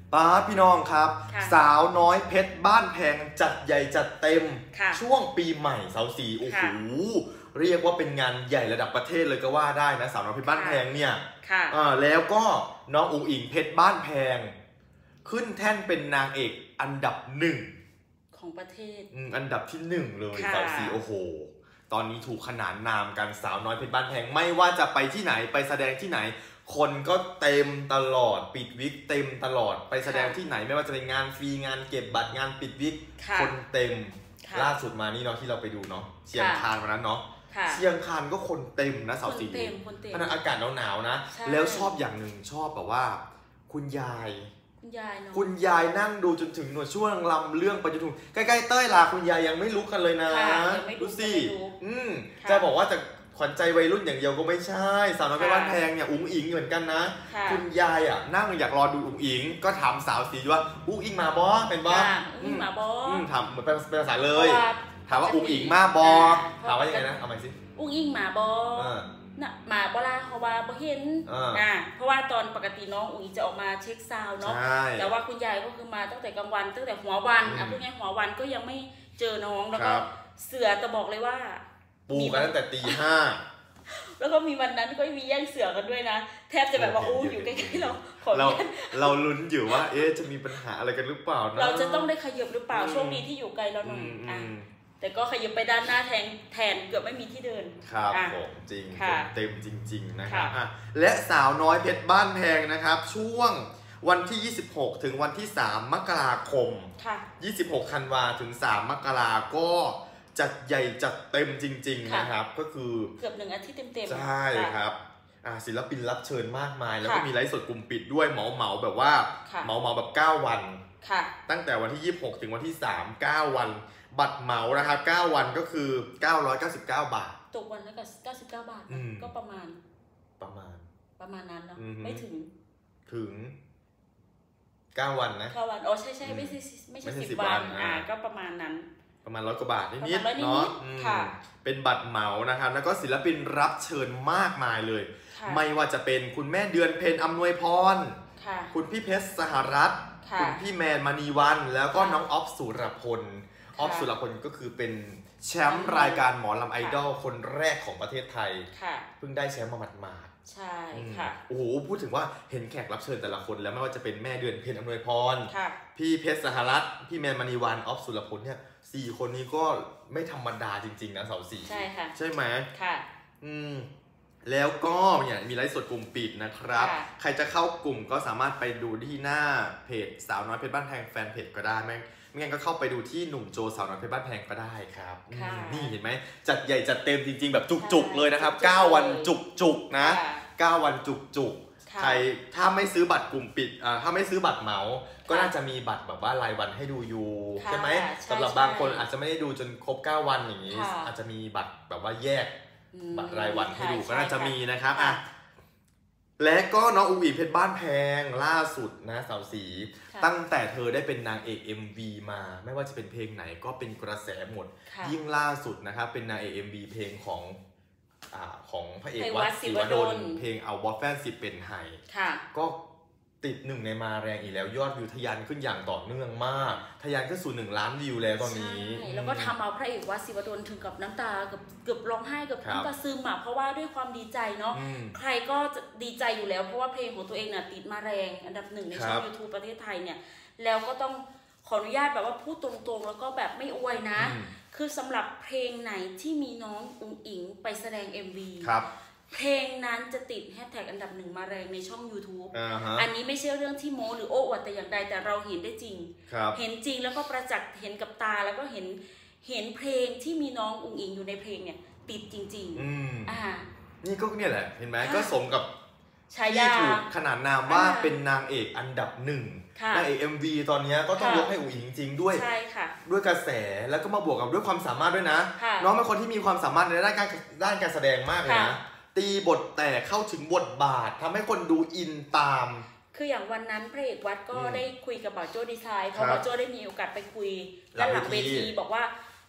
ป้าพี่น้องครับสาวน้อยเพชรบ้านแพงจัดใหญ่จัดเต็มช่วงปีใหม่เสาสีโอ้โหเรียกว่าเป็นงานใหญ่ระดับประเทศเลยก็ว่าได้นะสาวน้อยเพชรบ้านแพงเนี่ยแล้วก็น้องอุ๋งอิงเพชรบ้านแพงขึ้นแท่นเป็นนางเอกอันดับ1 ของประเทศอันดับที่1เลยเสาสีโอ้โหตอนนี้ถูกขนานนามกันสาวน้อยเพชรบ้านแพงไม่ว่าจะไปที่ไหนไปแสดงที่ไหนคนก็เต็มตลอดปิดวิกเต็มตลอดไปแสดงที่ไหนไม่ว่าจะเป็นงานฟรีงานเก็บบัตรงานปิดวิกคนเต็มล่าสุดมานี่เนาะที่เราไปดูเนาะเชียงคานวันนั้นเนาะเชียงคานก็คนเต็มนะเสาสีเพราะนั้นอากาศหนาวๆนะแล้วชอบอย่างหนึ่งชอบแบบว่าคุณยายนั่งดูจนถึงหนวดช่วงลำเรื่องไปจนถึงใกล้ๆเต้ยลาคุณยายยังไม่ลุกกันเลยนะดูสิจะบอกว่าจะขวัญใจวัยรุ่นอย่างเดียวก็ไม่ใช่สาวน้อยเพชรบ้านแพงเนี่ยอุ๋งอิงเหมือนกันนะคุณยายนั่งอยากรอดูอุ๋งอิงก็ถามสาวสีว่าอุ๋งอิงมาบอเป็นบอมาบอถามเหมือนเป็นภาษาเลยถามว่าอุ๋งอิงมาบอถามว่ายังไงนะเอาใหม่สิอุ๋งอิงมาบอน่ะมาบ่ล่ะเพราะว่าบ่เห็นเพราะว่าตอนปกติน้องอุ๋งอิงจะออกมาเช็คซาวเนาะแต่ว่าคุณยายก็คือมาตั้งแต่กลางวันตั้งแต่หัววันพูดง่ายหัววันก็ยังไม่เจอน้องแล้วก็เสือจะบอกเลยว่าปูกันตั้งแต่ตี 5 แล้วก็มีวันนั้นก็มีแย่งเสือกันด้วยนะแทบจะแบบว่าอยู่ใกล้ๆเราลุ้นอยู่ว่าจะมีปัญหาอะไรกันหรือเปล่านะเราจะต้องได้ขยับหรือเปล่าโชคดีที่อยู่ไกลเราหน่อยแต่ก็ขยับไปด้านหน้าแทนเกือบไม่มีที่เดินครับผมจริงเต็มจริงๆนะครับและสาวน้อยเพชรบ้านแพงนะครับช่วงวันที่26ถึงวันที่3มกราคม26ธันวาถึง3มกราก็จัดใหญ่จัดเต็มจริงๆนะครับก็คือเกือบ1อาทิตย์เต็มๆใช่ครับศิลปินรับเชิญมากมายแล้วก็มีไลฟ์สดกลุ่มปิดด้วยเหมาแบบว่าเหมาแบบ9วันตั้งแต่วันที่26ถึงวันที่3 9วันบัตรเหมานะครับ9วันก็คือ999 บาทตกวันละ99 บาทก็ประมาณนั้นเนาะไม่ถึง 9วันนะ 9วันใช่ไม่ใช่10วันก็ประมาณนั้นประมาณ100 กว่าบาทนิดๆเนาะเป็นบัตรเหมานะครับแล้วก็ศิลปินรับเชิญมากมายเลยไม่ว่าจะเป็นคุณแม่เดือนเพ็ญอำนวยพรคุณพี่เพชรสหรัฐคุณพี่แมนมณีวันแล้วก็น้องออฟสุรพลก็คือเป็นแชมป์รายการหมอลำไอดอลคนแรกของประเทศไทยเพิ่งได้แชมป์มาหมาดใช่ค่ะโอ้โหพูดถึงว่าเห็นแขกรับเชิญแต่ละคนแล้วไม่ว่าจะเป็นแม่เดือนเพ็ญอำนวยพรพี่เพชรสหรัฐพี่แมนมณีวันออฟสุรพลเนี่ย4 คนนี้ก็ไม่ธรรมดาจริงๆนะเสาสีใช่ค่ะใช่ไหมค่ะแล้วก็เนี่ยมีไลฟ์สดกลุ่มปิดนะครับใครจะเข้ากลุ่มก็สามารถไปดูที่หน้าเพจสาวน้อยเพชรบ้านแพงแฟนเพจก็ได้ไม่งั้นก็เข้าไปดูที่หนุ่มโจสาวน้อยเพชรบ้านแพงก็ได้ครับนี่เห็นไหมจัดใหญ่จัดเต็มจริงๆแบบจุกๆเลยนะครับ9วันจุกๆนะ9วันจุกๆใครถ้าไม่ซื้อบัตรกลุ่มปิดถ้าไม่ซื้อบัตรเหมาก็น่าจะมีบัตรแบบว่ารายวันให้ดูอยู่ใช่ไหมสำหรับบางคนอาจจะไม่ได้ดูจนครบ9วันอย่างนี้อาจจะมีบัตรแบบว่าแยกบัตรรายวันให้ดูก็น่าจะมีนะครับและก็น้องอุ๋งอิงเพชรบ้านแพงล่าสุดนะสาวสีตั้งแต่เธอได้เป็นนางเอก MV มาไม่ว่าจะเป็นเพลงไหนก็เป็นกระแสหมดยิ่งล่าสุดนะครับเป็นนางเอก MV เพลงของพระเอกวัดศิวดลเพลงเอาบอสแฟนสิเป็นไฮก็ติด1ในมาแรงอีกแล้วยอดวิวทะยานขึ้นอย่างต่อเนื่องมากทะยานขึ้นสู่1 ล้านวิวแล้วตอนนี้แล้วก็ทำเอาพระเอกวัดศิวดลถึงกับน้ำตาเกือบร้องไห้เกือบน้ำตาซึมเพราะว่าด้วยความดีใจเนาะใครก็จะดีใจอยู่แล้วเพราะว่าเพลงของตัวเองน่ะติดมาแรงอันดับ1ในช่อง YouTube ประเทศไทยเนี่ยแล้วก็ต้องขออนุญาตแบบว่าพูดตรงๆแล้วก็แบบไม่อวยนะคือสำหรับเพลงไหนที่มีน้องอุ๋งอิงไปแสดง MV เพลงนั้นจะติดแฮชแท็กอันดับ1มาแรงในช่อง YouTube อันนี้ไม่ใช่เรื่องที่โม้หรือโอ้อวดแต่อย่างใดแต่เราเห็นได้จริงเห็นจริงแล้วก็ประจักษ์เห็นกับตาแล้วก็เห็นเพลงที่มีน้องอุ๋งอิงอยู่ในเพลงเนี่ยติดจริงๆนี่ก็เนี่ยแหละเห็นไหมก็สมกับที่ถูกขนานนามว่าเป็นนางเอกอันดับ1นางเอก MV ตอนนี้ก็ต้องยกให้อุ๋งอิงจริงด้วยด้วยกระแสแล้วก็มาบวกกับด้วยความสามารถด้วยนะน้องเป็นคนที่มีความสามารถในด้านการแสดงมากเลยนะตีบทแต่เข้าถึงบทบาททำให้คนดูอินตามคืออย่างวันนั้นพระเอกวัดก็ได้คุยกับบ่าวโจ้ดีไซน์เพราะบ่าวโจ้ได้มีโอกาสไปคุยด้านหลังเวทีบอกว่า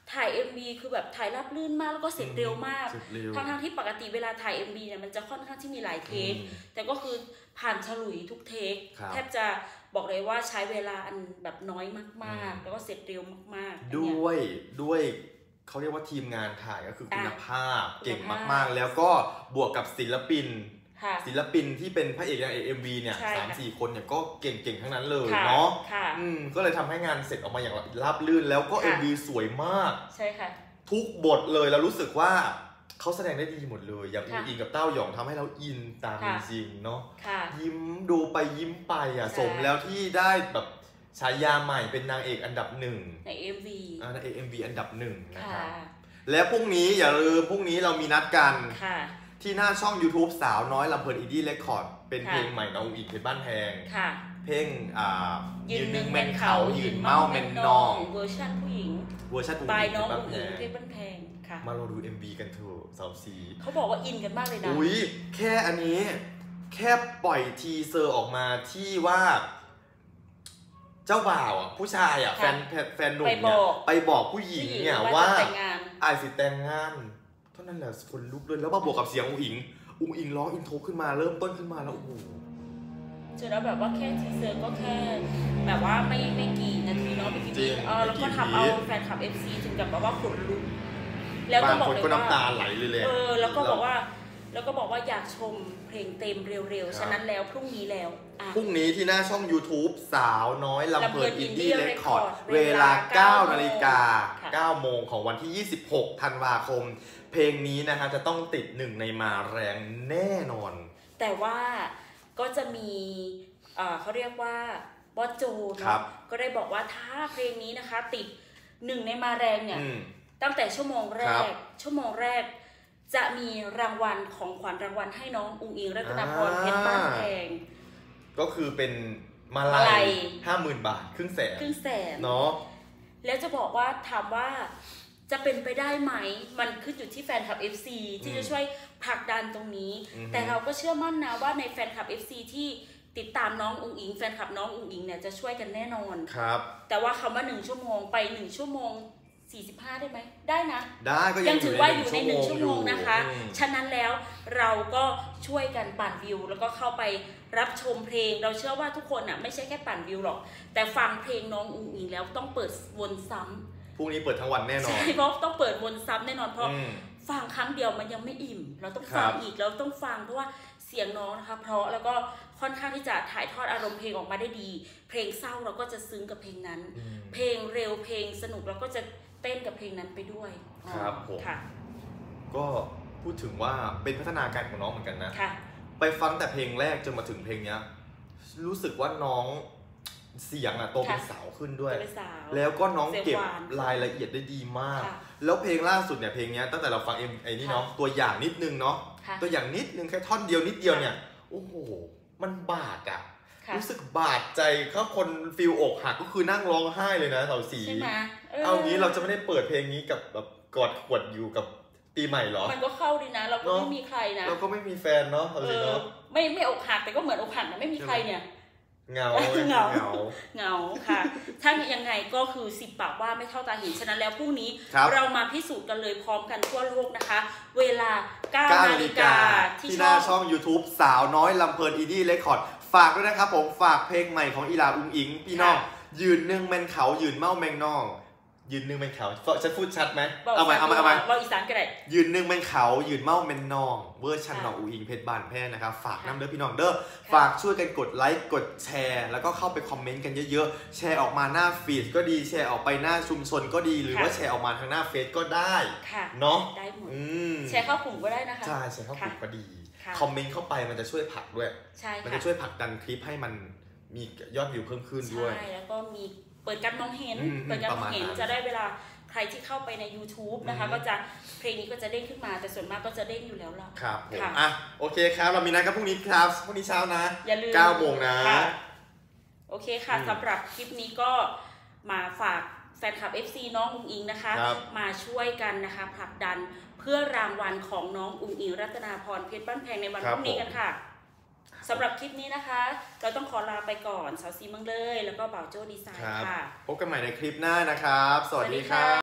ถ่าย MV คือแบบถ่ายราบรื่นมากแล้วก็เสร็จเร็วมากทั้งที่ปกติเวลาถ่าย MV เนี่ยมันจะค่อนข้างที่มีหลายเทคแต่ก็คือผ่านฉลุยทุกเทคแทบจะบอกเลยว่าใช้เวลาอันแบบน้อยมากๆแล้วก็เสร็จเร็วมากๆด้วยเขาเรียกว่าทีมงานถ่ายก็คือคุณภาพเก่งมากๆแล้วก็บวกกับศิลปินที่เป็นพระเอกนางเอก MV เนี่ย3-4 คนเนี่ยก็เก่งๆทั้งนั้นเลยเนาะก็เลยทำให้งานเสร็จออกมาอย่างราบรื่นแล้วก็ MV สวยมากใช่ค่ะทุกบทเลยเรารู้สึกว่าเขาแสดงได้ดีหมดเลยอย่างอิงกับเต้าหยองทำให้เราอินตามจริงๆเนาะยิ้มดูไปยิ้มไปสมแล้วที่ได้แบบฉายาใหม่เป็นนางเอกอันดับ1 ใน MV นางเอก MV อันดับ1นะครับแล้วพรุ่งนี้อย่าลืมพรุ่งนี้เรามีนัดกันที่หน้าช่อง YouTube สาวน้อยลำเพลินอินดี้เรคคอร์ดเป็นเพลงใหม่น้องอุ๋งอิงเพชรบ้านแพงเพลงยืนหนึ่งเมนเขายืนเมาเมนนองเวอร์ชันผู้หญิงบายน้องอุ๋งอิงเพชรบ้านแพงมาเราดู MV กันเถอะสาวสีเขาบอกว่าอินกันมากเลยนะอุ้ยแค่อันนี้แค่ปล่อยทีเซอร์ออกมาที่ว่าเจ้าบ่าวผู้ชายแฟนหนุ่มเนี่ยไปบอกผู้หญิงเนี่ยว่าอาจสิแต่งงานเท่านั้นแหละคนลุกเลยแล้วมาบวกกับเสียงอุ๋งอิงร้องอินโทรขึ้นมาเริ่มต้นขึ้นมาแล้วโอ้โหเจอแล้วแบบว่าแค่ทีเซอร์ก็แค่แบบว่าไม่กี่นาทีเนาะไม่กี่วิแล้วก็ทำเอาแฟนคลับ FC ถึงกับแบบว่าขนลุกแล้วก็บอกเลยว่าน้ำตาไหลเลยแล้วก็บอกว่าอยากชมเพลงเต็มเร็วๆฉะนั้นแล้วพรุ่งนี้ที่หน้าช่อง YouTube สาวน้อยลำเพลินอินดี้เรคคอร์ดเวลา 9 นาฬิกา 9 โมงของวันที่ 26 ธันวาคมเพลงนี้นะคะจะต้องติด1ในมาแรงแน่นอนแต่ว่าก็จะมีเขาเรียกว่าบอสโจก็ได้บอกว่าถ้าเพลงนี้นะคะติด1ในมาแรงเนี่ยตั้งแต่ชั่วโมงแรกจะมีรางวัลของขวัญรางวัลให้น้องอุ๋งอิงรัตนพรเพชรบ้านแพงก็คือเป็นมาลัย 50,000 บาทครึ่งแสนเนาะแล้วจะบอกว่าถามว่าจะเป็นไปได้ไหมมันขึ้นอยู่ที่แฟนคลับ FC ที่จะช่วยผลักดันตรงนี้แต่เราก็เชื่อมั่นนะว่าในแฟนคลับ FC ที่ติดตามน้องอุ๋งอิงแฟนคลับน้องอุ๋งอิงเนี่ยจะช่วยกันแน่นอนครับแต่ว่าคำว่า1ชั่วโมงไป1ชั่วโมง45ได้ไหมได้นะได้ก็ยังถือว่าอยู่ใน1ชั่วโมงนะคะฉะนั้นแล้วเราก็ช่วยกันปั่นวิวแล้วก็เข้าไปรับชมเพลงเราเชื่อว่าทุกคนไม่ใช่แค่ปั่นวิวหรอกแต่ฟังเพลงน้องอุ๋งอิงแล้วต้องเปิดวนซ้ำพรุ่งนี้เปิดทั้งวันแน่นอนใช่เพราะต้องเปิดวนซ้ำแน่นอนเพราะฟังครั้งเดียวมันยังไม่อิ่มเราต้องฟังอีกเราต้องฟังเพราะว่าเสียงน้องนะคะเพราะแล้วก็ค่อนข้างที่จะถ่ายทอดอารมณ์เพลงออกมาได้ดีเพลงเศร้าเราก็จะซึ้งกับเพลงนั้นเพลงเร็วเพลงสนุกเราก็จะเต้นกับเพลงนั้นไปด้วยครับผมก็พูดถึงว่าเป็นพัฒนาการของน้องเหมือนกันนะไปฟังแต่เพลงแรกจนมาถึงเพลงนี้รู้สึกว่าน้องเสียงโตเป็นสาวขึ้นด้วยแล้วก็น้องเก็บรายละเอียดได้ดีมากแล้วเพลงล่าสุดเนี่ยเพลงนี้ตั้งแต่เราฟังนี่เนาะตัวอย่างนิดนึงเนาะตัวอย่างนิดนึงแค่ท่อนเดียวนิดเดียวเนี่ยโอ้โหมันบาดรู้สึกบาดใจถ้าคนฟีลอกหักก็คือนั่งร้องไห้เลยนะสาวสีเอางี้เราจะไม่ได้เปิดเพลงนี้กับแบบกอดขวดอยู่กับปีใหม่หรอมันก็เข้าดีนะเราก็ไม่มีใครนะเราก็ไม่มีแฟนเนาะไม่อกหักแต่ก็เหมือนอกหักนะไม่มีใครเนี่ยเงาค่ะถ้ายังไงก็คือ10 ปากว่าไม่เท่าตาเห็นฉะนั้นแล้วพรุ่งนี้เรามาพิสูจน์กันเลยพร้อมกันทั่วโลกนะคะเวลา 9 นาฬิกาที่หน้าช่อง YouTube สาวน้อยลำเพลินอินดี้เรคคอร์ดฝากด้วยนะครับผมฝากเพลงใหม่ของอีลาอุ๋งอิงพี่น้องยืนหนึ่งแมนเขายืนเมาแมงนองยืนหนึ่งแมนเขาฉันพูดชัดไหมเอาใหม่เราอีสานก็ได้ยืนหนึ่งแมนเขายืนเมาแมนนองเวอร์ชันน้องอุ๋งอิงเพชรบ้านแพงนะครับฝากน้ำเด้อพี่น้องเด้อฝากช่วยกันกดไลค์กดแชร์แล้วก็เข้าไปคอมเมนต์กันเยอะๆแชร์ออกมาหน้าฟีดก็ดีแชร์ออกไปหน้าชุมชนก็ดีหรือว่าแชร์ออกมาทางหน้าเฟซก็ได้เนาะได้หมดแชร์เข้ากลุ่มก็ได้นะคะใช่แชร์เข้ากลุ่มก็ดีคอมเมนต์เข้าไปมันจะช่วยผลักด้วยมันจะช่วยผลักดันคลิปให้มันมียอดวิวเพิ่มขึ้นด้วยใช่แล้วก็มีเปิดการมองเห็นจะได้เวลาใครที่เข้าไปใน YouTube นะคะก็จะเพลงนี้ก็จะเด้งขึ้นมาแต่ส่วนมากก็จะเด้งอยู่แล้วล่ะครับผมโอเคครับเรามีนัดกันพรุ่งนี้ครับพรุ่งนี้เช้านะอย่าลืม 9 โมงนะโอเคค่ะสำหรับคลิปนี้ก็มาฝากแฟนคลับ FC น้องอุ๋งอิงนะคะมาช่วยกันนะคะผลักดันเพื่อรางวัลของน้องอุ๋งอิงรัตนาพรเพชรบ้านแพงในวันพรุ่งนี้กันค่ะสำหรับคลิปนี้นะคะเราต้องขอลาไปก่อนสาวซีเมืองเลยแล้วก็บ่าวโจ้ดีไซน์ค่ะพบกันใหม่ในคลิปหน้านะครับสวัสดีครับ